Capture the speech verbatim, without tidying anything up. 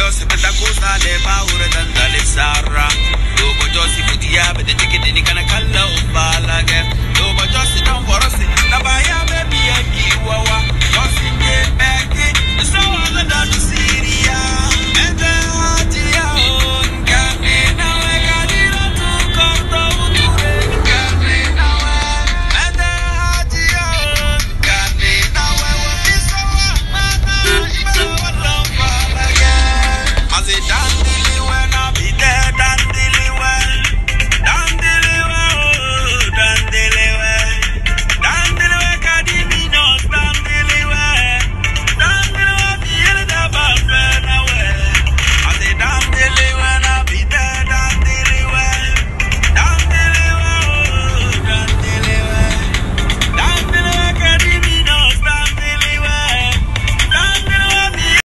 Josi petakusa le paura dandale sarra. Lobo Josi futia be the ticket in kana kala ubala ge. Lobo Josi don't worry na baya baby and kiwawa. Josi get back it. So all the